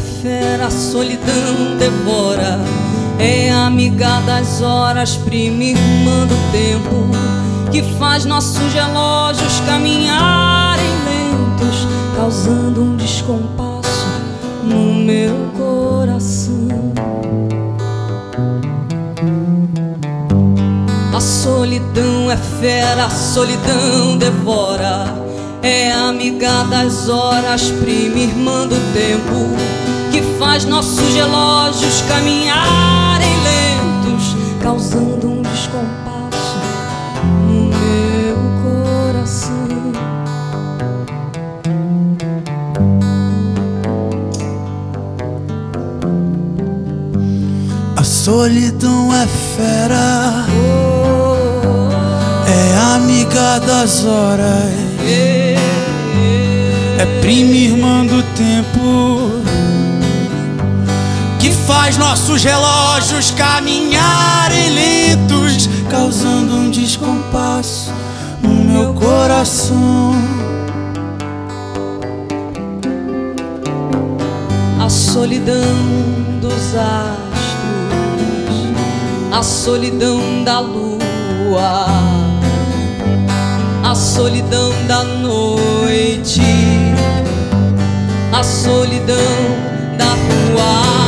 fera, a solidão devora. É amiga das horas, prima irmã do tempo, que faz nossos relógios caminharem lentos, causando um descompasso no meu coração. A solidão é fera, a solidão devora. É amiga das horas, prima irmã do tempo, que faz nossos relógios caminharem lentos, causando um descompasso no meu coração. A solidão é fera, é amiga das horas, é prima irmã do tempo, que faz nossos relógios caminharem lentos, causando um descompasso no meu coração. A solidão dos astros, a solidão da lua, a solidão da noite, a solidão da rua.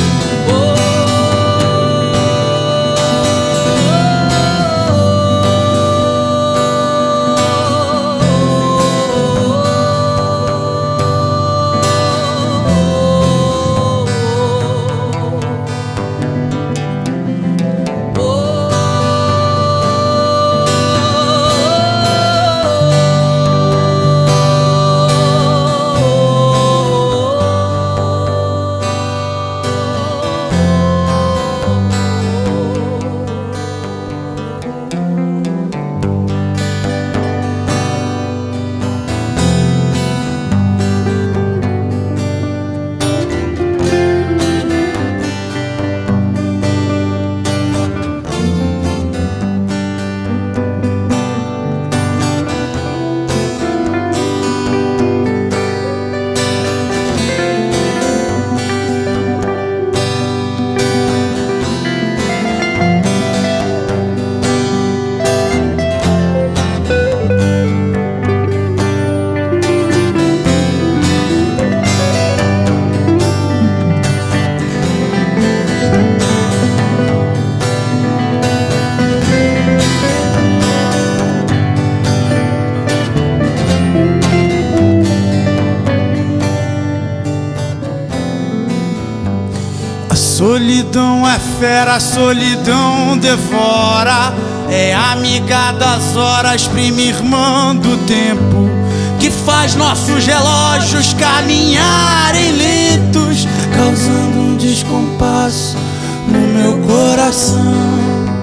A solidão é fera, a solidão devora. É amiga das horas, prima irmã do tempo, que faz nossos relógios caminharem lentos, causando um descompasso no meu coração.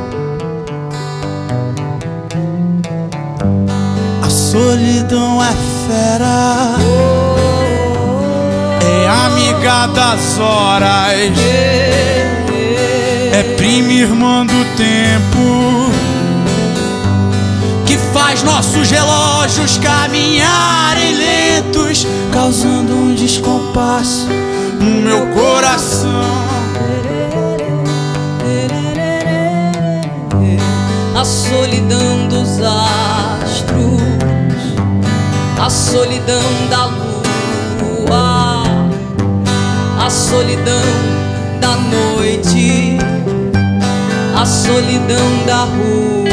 A solidão é fera, é amiga das horas, é prima irmã do tempo, que faz nossos relógios caminharem lentos, causando um descompasso no meu coração. A solidão dos astros, a solidão da lua, a solidão da noite, a solidão da rua.